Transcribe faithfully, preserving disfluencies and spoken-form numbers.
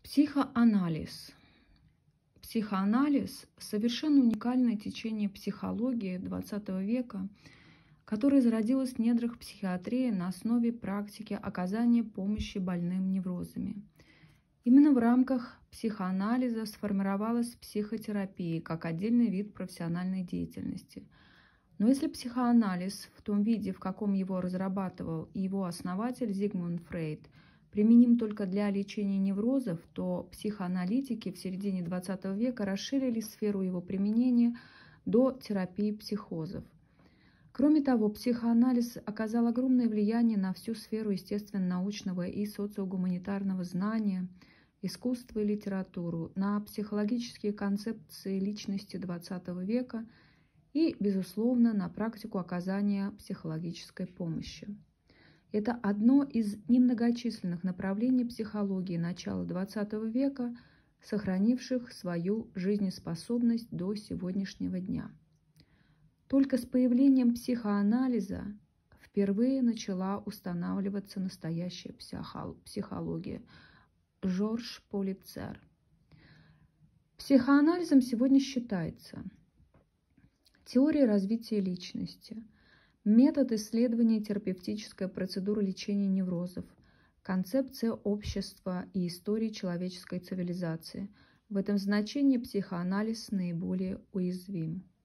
Психоанализ. Психоанализ – совершенно уникальное течение психологии двадцатого века, которое зародилось в недрах психиатрии на основе практики оказания помощи больным неврозами. Именно в рамках психоанализа сформировалась психотерапия как отдельный вид профессиональной деятельности. Но если психоанализ в том виде, в каком его разрабатывал его основатель Зигмунд Фрейд, применим только для лечения неврозов, то психоаналитики в середине двадцатого века расширили сферу его применения до терапии психозов. Кроме того, психоанализ оказал огромное влияние на всю сферу естественно-научного и социогуманитарного знания, искусства и литературу, на психологические концепции личности двадцатого века и, безусловно, на практику оказания психологической помощи. Это одно из немногочисленных направлений психологии начала двадцатого века, сохранивших свою жизнеспособность до сегодняшнего дня. Только с появлением психоанализа впервые начала устанавливаться настоящая психология. Жорж Полицер. Психоанализом сегодня считается теория развития личности, метод исследования терапевтической процедуры лечения неврозов, концепция общества и истории человеческой цивилизации. В этом значении психоанализ наиболее уязвим.